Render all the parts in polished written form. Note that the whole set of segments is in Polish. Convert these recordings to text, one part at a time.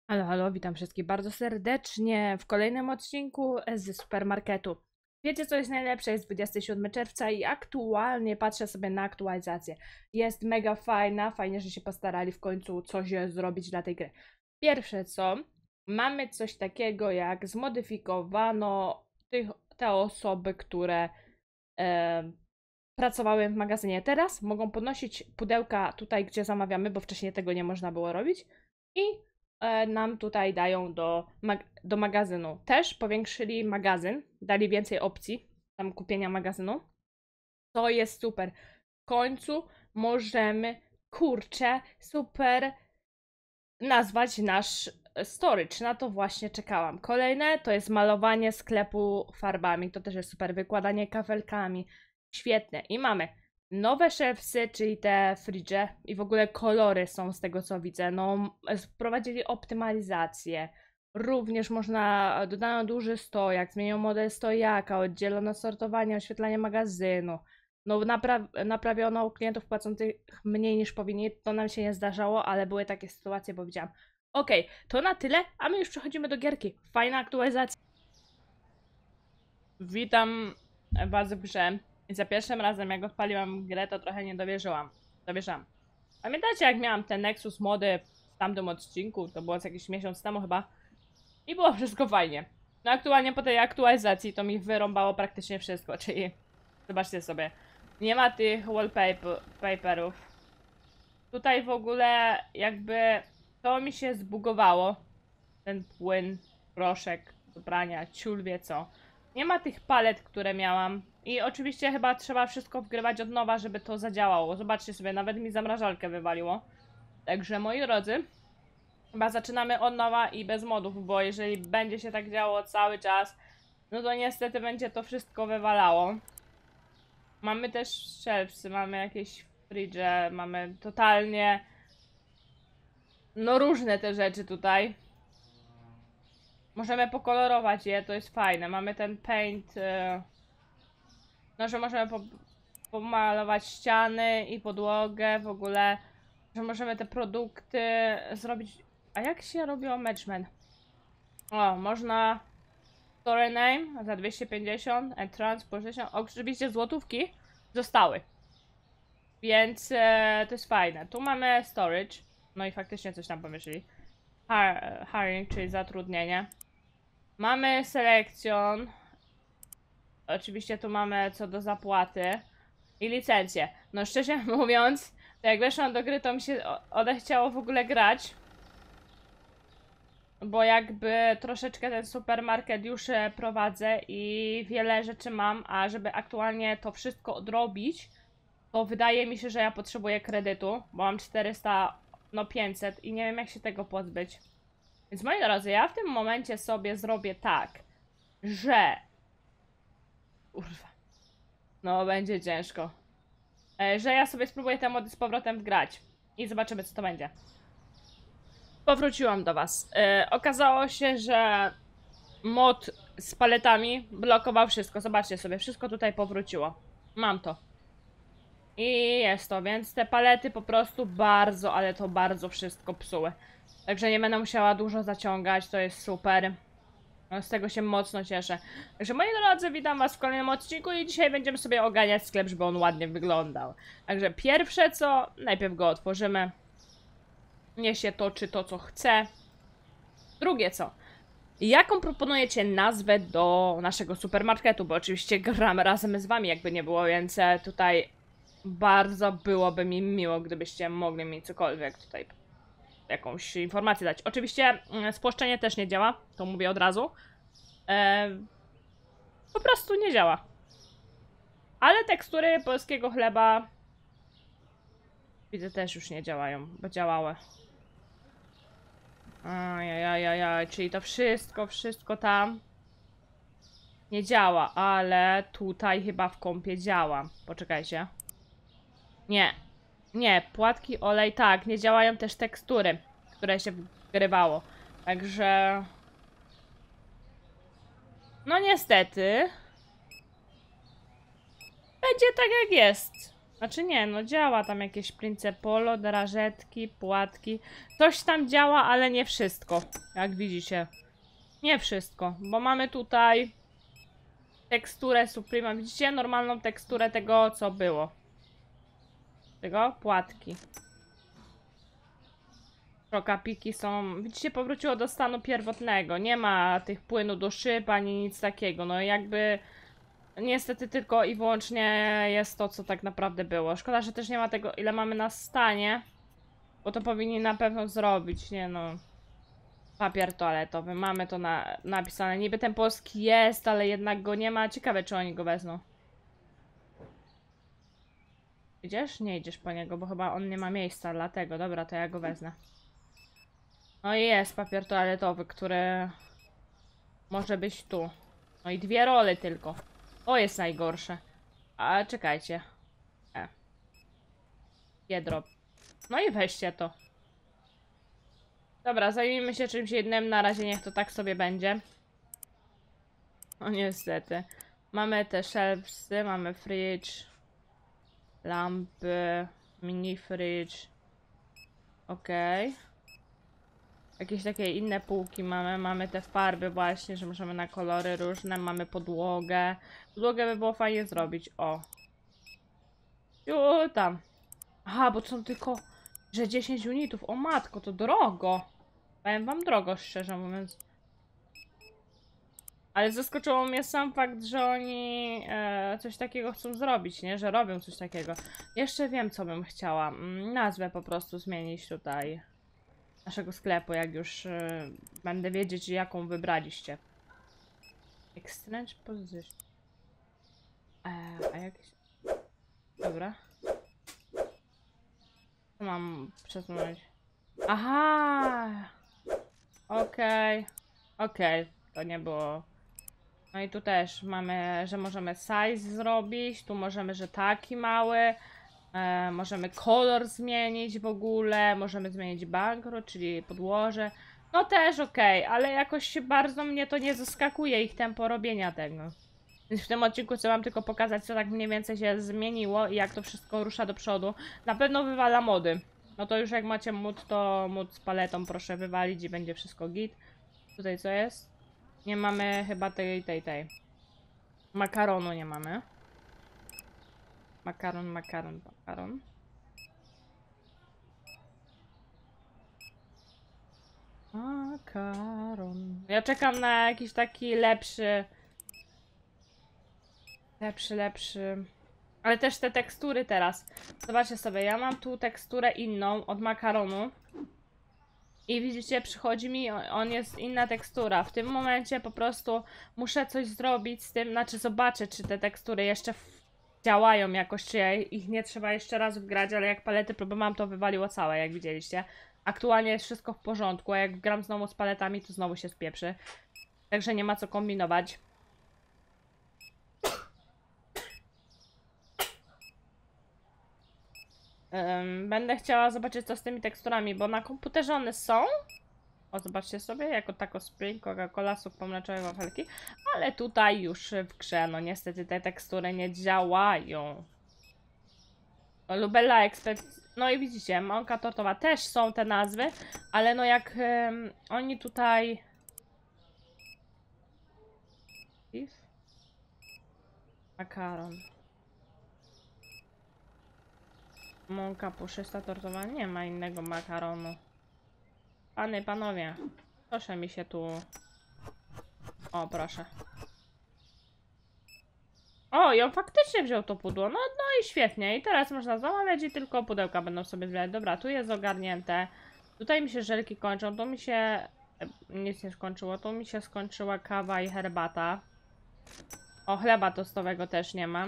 Halo, halo, witam wszystkich bardzo serdecznie w kolejnym odcinku ze supermarketu. Wiecie, co jest najlepsze? Jest 27 czerwca i aktualnie patrzę sobie na aktualizację. Jest mega fajna, fajnie, że się postarali w końcu coś zrobić dla tej gry. Pierwsze co, mamy coś takiego jak zmodyfikowano te osoby, które e, pracowały w magazynie. Teraz mogą podnosić pudełka tutaj, gdzie zamawiamy, bo wcześniej tego nie można było robić. I nam tutaj dają do magazynu. Też powiększyli magazyn, dali więcej opcji tam kupienia magazynu. To jest super. W końcu możemy, kurczę, super nazwać nasz storage. Na to właśnie czekałam. Kolejne to jest malowanie sklepu farbami. To też jest super. Wykładanie kafelkami. Świetne. I mamy nowe shelfsy, czyli te fridge i w ogóle kolory są z tego co widzę. No, wprowadzili optymalizację. Również dodano duży stojak, zmienią model stojaka, oddzielono sortowanie, oświetlanie magazynu. No, naprawiono u klientów płacących mniej niż powinni. To nam się nie zdarzało, ale były takie sytuacje, bo widziałam. Okej, to na tyle, a my już przechodzimy do gierki. Fajna aktualizacja. Witam was w grze. I za pierwszym razem, jak odpaliłam grę, to trochę nie dowierzyłam. Pamiętacie, jak miałam te Nexus mody w tamtym odcinku? To było z jakiś miesiąc temu chyba. I było wszystko fajnie. No aktualnie po tej aktualizacji to mi wyrąbało praktycznie wszystko, czyli zobaczcie sobie. Nie ma tych wallpaperów. Tutaj w ogóle jakby to mi się zbugowało. Ten płyn, proszek do prania, ciul wie co. Nie ma tych palet, które miałam. I oczywiście chyba trzeba wszystko wgrywać od nowa, żeby to zadziałało. Zobaczcie sobie, nawet mi zamrażalkę wywaliło. Także moi drodzy, chyba zaczynamy od nowa i bez modów, bo jeżeli będzie się tak działo cały czas, no to niestety będzie to wszystko wywalało. Mamy też shelfsy, mamy jakieś fridge, mamy totalnie no różne te rzeczy tutaj. Możemy pokolorować je, to jest fajne. Mamy ten paint, no że możemy pomalować ściany i podłogę w ogóle, że możemy te produkty zrobić. A jak się robiło matchman? O, można story name za 250, entrance position, oczywiście złotówki zostały. Więc to jest fajne. Tu mamy storage. No i faktycznie coś tam pomyśleli. Hiring, czyli zatrudnienie. Mamy selection. Oczywiście tu mamy co do zapłaty. I licencję. No szczerze mówiąc, to jak weszłam do gry, to mi się odechciało w ogóle grać. Bo jakby troszeczkę ten supermarket już prowadzę i wiele rzeczy mam, a żeby aktualnie to wszystko odrobić, to wydaje mi się, że ja potrzebuję kredytu, bo mam 400, no 500 i nie wiem jak się tego pozbyć. Więc moi drodzy, ja w tym momencie sobie zrobię tak, że... Urwa. No, będzie ciężko. Że ja sobie spróbuję te mody z powrotem wgrać i zobaczymy co to będzie. Powróciłam do was. Okazało się, że mod z paletami blokował wszystko. Zobaczcie sobie, wszystko tutaj powróciło. Mam to. I jest to, więc te palety po prostu bardzo, ale to bardzo wszystko psuły. Także nie będę musiała dużo zaciągać, to jest super. No, z tego się mocno cieszę. Także moi drodzy, witam was w kolejnym odcinku i dzisiaj będziemy sobie oganiać sklep, żeby on ładnie wyglądał. Także pierwsze co, najpierw go otworzymy. Niech się toczy to co chce. Drugie co, jaką proponujecie nazwę do naszego supermarketu? Bo oczywiście gramy razem z wami, jakby nie było, więc tutaj bardzo byłoby mi miło, gdybyście mogli mi cokolwiek tutaj, jakąś informację dać. Oczywiście spłaszczenie też nie działa, to mówię od razu. Po prostu nie działa. Ale tekstury polskiego chleba widzę też już nie działają, bo działały. Ajajajajaj, czyli to wszystko tam nie działa, ale tutaj chyba w kompie działa. Poczekajcie. Nie, płatki, olej, tak, nie działają też tekstury, które się wgrywało. Także... No niestety... Będzie tak jak jest. Znaczy nie, no działa tam jakieś Princepolo, drażetki, płatki. Coś tam działa, ale nie wszystko. Jak widzicie. Nie wszystko, bo mamy tutaj teksturę Suprema. Widzicie? Normalną teksturę tego, co było. Tego? Płatki. Prokapiki są... Widzicie, powróciło do stanu pierwotnego. Nie ma tych płynu do szyb, ani nic takiego. No jakby... Niestety tylko i wyłącznie jest to, co tak naprawdę było. Szkoda, że też nie ma tego, ile mamy na stanie. Bo to powinni na pewno zrobić, nie no. Papier toaletowy, mamy to napisane. Niby ten polski jest, ale jednak go nie ma. Ciekawe, czy oni go wezmą. Idziesz? Nie idziesz po niego, bo chyba on nie ma miejsca, dlatego. Dobra, to ja go wezmę. No i jest papier toaletowy, który może być tu. No i 2 role tylko. To jest najgorsze. A czekajcie. Jedrop. No i weźcie to. Dobra, zajmijmy się czymś jednym. Na razie niech to tak sobie będzie. No niestety. Mamy te shelvesy, mamy fridge. Lampy. Mini fridge. Okej. Jakieś takie inne półki mamy. Mamy te farby właśnie, że możemy na kolory różne. Mamy podłogę. Podłogę by było fajnie zrobić. O. Tam. Aha, bo są tylko... Że 10 unitów. O matko, to drogo. Powiem wam drogo, szczerze mówiąc. Ale zaskoczyło mnie sam fakt, że oni coś takiego chcą zrobić, nie? Że robią coś takiego. Jeszcze wiem, co bym chciała. Nazwę po prostu zmienić tutaj. Naszego sklepu, jak już będę wiedzieć, jaką wybraliście. Exchange position. A jakieś... Dobra. Co mam przesunąć? Aha! Okej. Okej. To nie było... No i tu też mamy, że możemy size zrobić. Tu możemy, że taki mały. Możemy kolor zmienić w ogóle. Możemy zmienić bankroll, czyli podłoże. No też okej, ale jakoś bardzo mnie to nie zaskakuje ich tempo robienia tego. Więc w tym odcinku chcę wam tylko pokazać, co tak mniej więcej się zmieniło i jak to wszystko rusza do przodu. Na pewno wywala mody. No to już jak macie mód, to mód z paletą proszę wywalić i będzie wszystko git. Tutaj co jest? Nie mamy chyba tej. Makaronu nie mamy. Makaron. Makaron. Ja czekam na jakiś taki lepszy. Lepszy. Ale też te tekstury teraz. Zobaczcie sobie, ja mam tu teksturę inną od makaronu. I widzicie, przychodzi mi, on jest inna tekstura. W tym momencie po prostu muszę coś zrobić z tym, znaczy zobaczę, czy te tekstury jeszcze działają jakoś, czy ja ich nie trzeba jeszcze raz wgrać, ale jak palety próbowałam, to wywaliło całe, jak widzieliście. Aktualnie jest wszystko w porządku, a jak gram znowu z paletami, to znowu się spieprzy. Także nie ma co kombinować. Będę chciała zobaczyć, co z tymi teksturami, bo na komputerze one są. O, zobaczcie sobie, jako tako Spring, Coca-Cola, sok pomarańczowy, wafelki. Ale tutaj już w grze, no niestety te tekstury nie działają. Lubella Expert, no i widzicie, mąka tortowa też są te nazwy, ale no jak oni tutaj... Makaron. Mąka puszysta tortowa, nie ma innego makaronu. Panowie, proszę mi się tu... O, proszę. O, i on faktycznie wziął to pudło. No i świetnie. I teraz można zamawiać i tylko pudełka będą sobie zbierać. Dobra, tu jest ogarnięte. Tutaj mi się żelki kończą. Tu mi się... Nic nie skończyło. Tu mi się skończyła kawa i herbata. O, chleba tostowego też nie mam.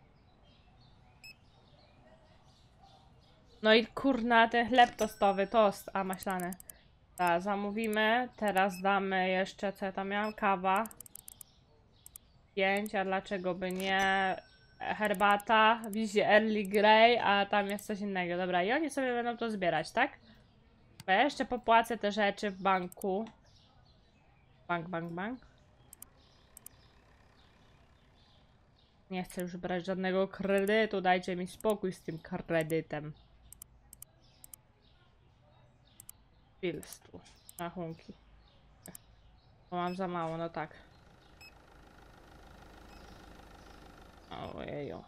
No i kurna, ten chleb tostowy, tost, a maślany. Tak, zamówimy. Teraz damy jeszcze, co ja tam miałam? Kawa. 5, a dlaczego by nie? Herbata, widzicie, Early Grey, a tam jest coś innego. Dobra, i oni sobie będą to zbierać, tak? Bo ja jeszcze popłacę te rzeczy w banku. Bank. Nie chcę już brać żadnego kredytu, dajcie mi spokój z tym kredytem. Bills tu, rachunki. Bo mam za mało, no tak. Ojeju.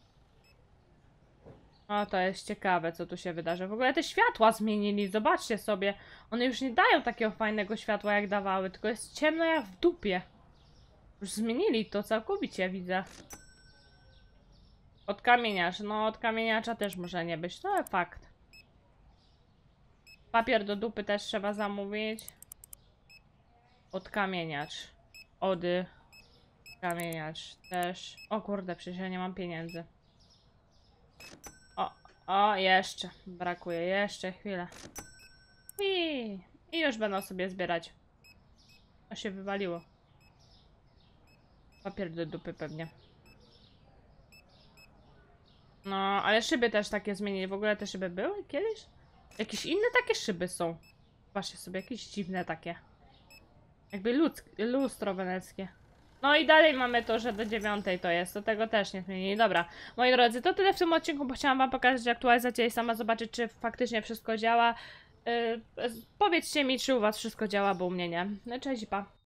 O, to jest ciekawe, co tu się wydarzy. W ogóle te światła zmienili, zobaczcie sobie. One już nie dają takiego fajnego światła, jak dawały, tylko jest ciemno jak w dupie. Już zmienili to całkowicie, widzę. Odkamieniacz. No, odkamieniacza też może nie być, to fakt. Papier do dupy też trzeba zamówić. Odkamieniacz. Ody. Kamieniacz też. O kurde, przecież ja nie mam pieniędzy. O, jeszcze. Brakuje. Jeszcze chwilę. I już będą sobie zbierać. To się wywaliło. Papier do dupy pewnie. No, ale szyby też takie zmienili. W ogóle te szyby były kiedyś? Jakieś inne takie szyby są. Patrzcie sobie, jakieś dziwne takie. Jakby lustro weneckie. No i dalej mamy to, że do 9 to jest. Do tego też nie zmienili. Dobra, moi drodzy, to tyle w tym odcinku, bo chciałam wam pokazać aktualizację i sama zobaczyć, czy faktycznie wszystko działa. Powiedzcie mi, czy u was wszystko działa, bo u mnie nie. No cześć, pa.